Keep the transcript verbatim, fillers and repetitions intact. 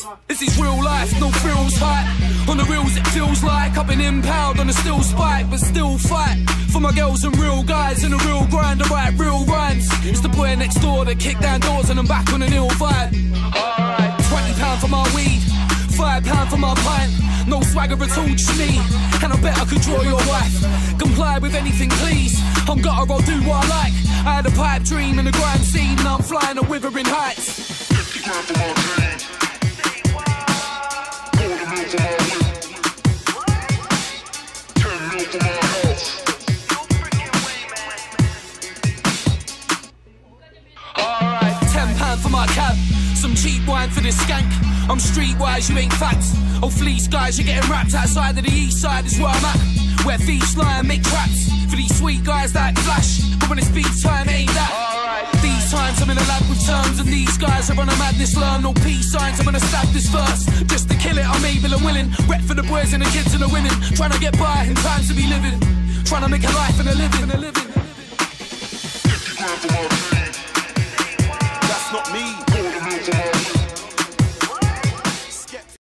nice. This is real life, no frills hype. On the reels it feels like I've been impaled on a steel spike, but still fight for my girls and real guys in a real grind. I write real rhymes. It's the boy next door that kicked down doors and I'm back on an ill vibe. Alright, twenty pound for my weed, five pound for my pint. No swagger at all, just me. And I bet I could draw your wife. Comply with anything, please. I'm gutter, I'll do what I like. I had a pipe dream and a grime scene, and I'm flying at withering heights. fifty grand for my dream. Quarter mil for my whip. Ten mil for my house. Alright, ten pound for my cab. Some cheap wine for this skank. I'm streetwise, you ain't facts. Oh, fleece guys, you're getting wrapped outside of the east side is where I'm at. Where thieves lie and make traps for these sweet guys that flash. But when it's beef time, it ain't that. Alright, these times I'm in a lab with terms, and these guys are on a madness. Learn no peace signs, I'm gonna stab this first. Just to kill it, I'm able and willing. Rep for the boys and the kids and the women. Trying to get by in times to be living. Trying to make a life and a living.